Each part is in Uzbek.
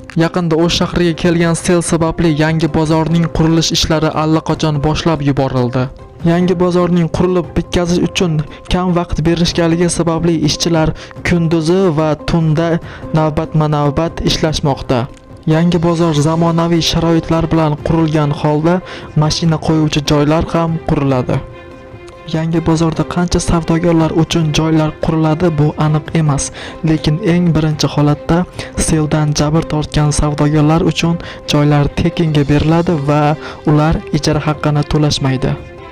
Yaqinda O'sh shahriga kelgan sel sababli yangi bozorning qurilish ishlari allaqachon boshlab yuborildi. Yangi bozorning qurilib bitkazish uchun kam vaqt berishganligi sababli ishchilar kunduzi va tunda navbatma-navbat ishlashmoqda. Yangi bozor zamonaviy sharoitlar bilan qurilgan holda mashina qo'yuvchi joylar ham quriladi. Yangi bozorda qancha savdogarlar uchun joylar quriladi bu aniq emas, lekin eng birinchi holatda seldan jabr tortgan savdogarlar uchun joylar tekinga beriladi va ular ijara haqqini to'lashmaydi.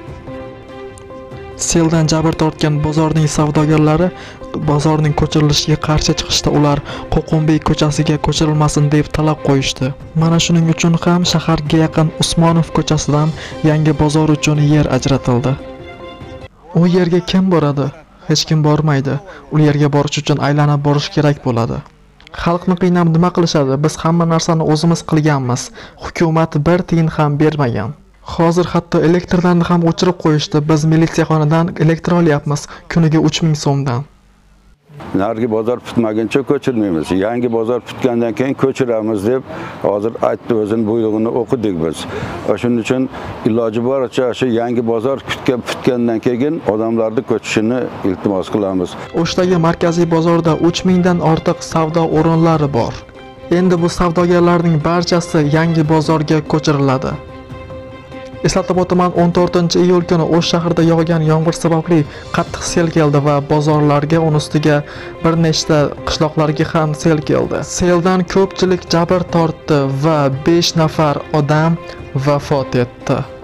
Seldan jabr tortgan bozorning savdogarlari bozorning ko'chirilishiga qarshi chiqishda ular Qo'qonbek ko'chasiga ko'chirilmasin deb talab qo'yishdi. Mana shuning uchun ham shaharga yaqin Usmonov ko'chasidan yangi bozor uchun yer ajratildi. U yerga kim boradi? Hech kim bormaydi. U yerga borish uchun aylanib borish kerak bo'ladi. Xalqni qiynab nima qilishadi? Biz hamma narsani o'zimiz qilganmiz. Hukumat bir tiyin ham bermagan. Hozir hatto elektrlarni ham o'chirib qo'yishdi. Biz militsiyaxonadan elektr olyapmiz kuniga 3000 so'mdan. Nargi bozor bitmaguncha ko'chirmaymiz. Yangi bozor bitgandan keyin ko'chiramiz deb hozir aytdi, o'zining buyrug'ini o'qidik biz. Shuning uchun iloji boricha shu yangi bozor bitgandan keyin odamlarni ko'chishini iltimos qilamiz. O'shdagi markaziy bozorda 3000 dan ortiq savdo o'rinlari bor. Endi bu savdogarlarning barchasi yangi bozorga ko'chiriladi. Eslatib o'taman, 14-iyul kuni O'sh shahrida yog'gan yomg'ir sababli qattiq sel keldi va bozorlarga, uning ustiga bir nechta qishloqlarga ham sel keldi. Seldan ko'pchilik jabr tortdi va 5 nafar odam vafot etdi.